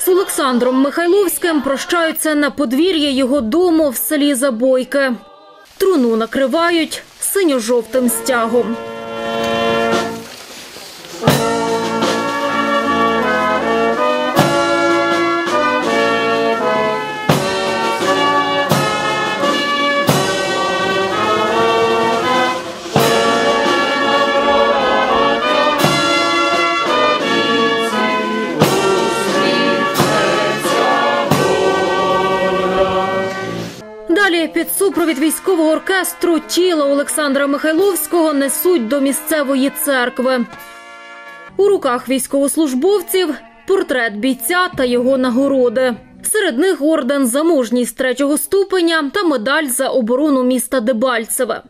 З Олександром Михайловським прощаються на подвір'ї його дому в селі Забойки. Труну накривають синьо-жовтим стягом. Далі під супровід військового оркестру тіло Олександра Михайловського несуть до місцевої церкви. У руках військовослужбовців портрет бійця та його нагороди. Серед них орден за мужність 3-го ступеня та медаль за оборону міста Дебальцеве.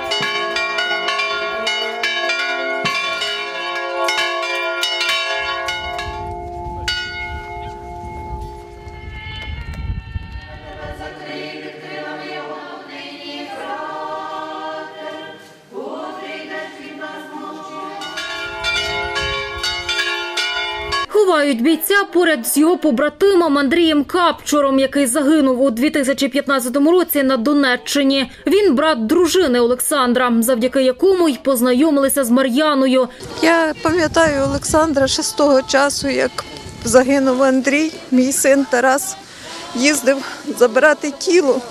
Ховають бійця поряд з його побратимом Андрієм Капчуром, який загинув у 2015 році на Донеччині. Він брат дружини Олександра, завдяки якому й познайомилися з Мар'яною. Я пам'ятаю Олександра ще з того часу, як загинув Андрій, мій син Тарас їздив забирати тіло.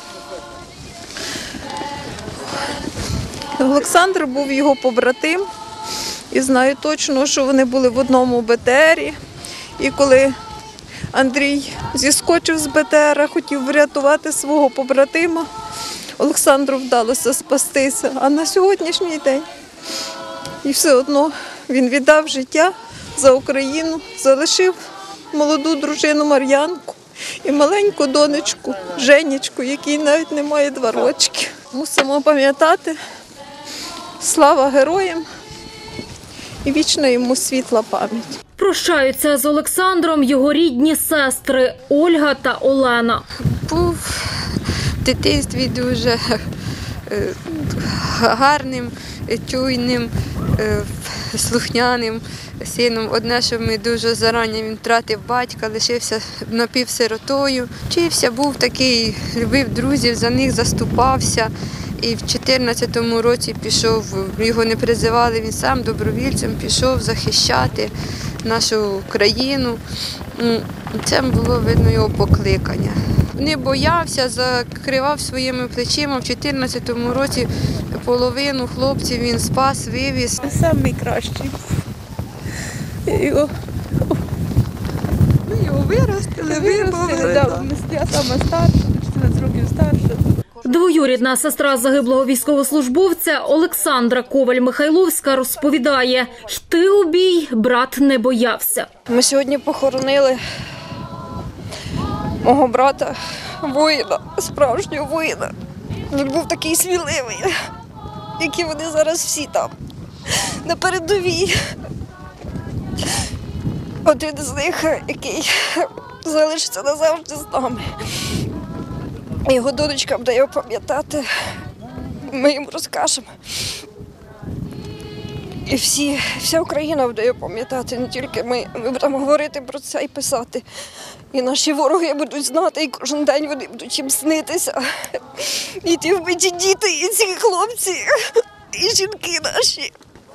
Олександр був його побратим і знаю точно, що вони були в одному БТРі. І коли Андрій зіскочив з БТРа, хотів врятувати свого побратима, Олександру вдалося спастися. А на сьогоднішній день і все одно він віддав життя за Україну, залишив молоду дружину Мар'янку і маленьку донечку Женечку, якій навіть немає 2 рочки. Мусимо пам'ятати, слава героям і вічна йому світла пам'ять. Прощаються з Олександром його рідні сестри Ольга та Олена. Був в дитинстві дуже гарним, чуйним, слухняним сином. Одне, що ми дуже зарані він втратив батька, лишився напівсиротою. Вчився, був такий, любив друзів, за них заступався. І в 2014 році пішов, його не призивали, він сам добровільцем пішов захищати нашу країну. Це було видно його покликання. Не боявся, закривав своїми плечима. В 2014 році половину хлопців він спас, вивіз. Сам найкращий. Його виростили, вибавили. Я сама старша, 14 років старша. Двоюрідна сестра загиблого військовослужбовця Олександра Коваль-Михайловська розповідає, йти у бій брат не боявся. Ми сьогодні похоронили мого брата, воїна, справжнього воїна. Він був такий сміливий, як і вони зараз всі там, на передовій. Один з них, який залишиться назавжди з нами. Його донечка буде його пам'ятати, ми їм розкажемо. І вся Україна буде його пам'ятати, не тільки ми. Ми будемо говорити про це і писати. І наші вороги будуть знати, і кожен день вони будуть їм снитися. І ті вбиті діти, і ці хлопці, і жінки наші.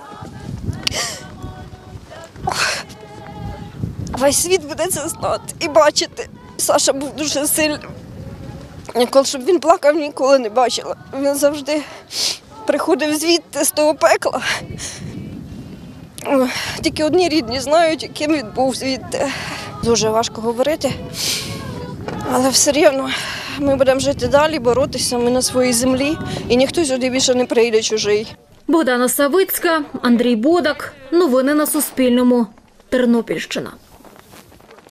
Весь світ буде це знати і бачити. Саша був дуже сильним. Щоб він плакав, ніколи не бачила. Він завжди приходив звідти, з того пекла. Тільки одні рідні знають, яким він був звідти. Дуже важко говорити, але все рівно ми будемо жити далі, боротися, ми на своїй землі, і ніхто сюди більше не прийде чужий. Богдана Савицька, Андрій Бодак. Новини на Суспільному. Тернопільщина.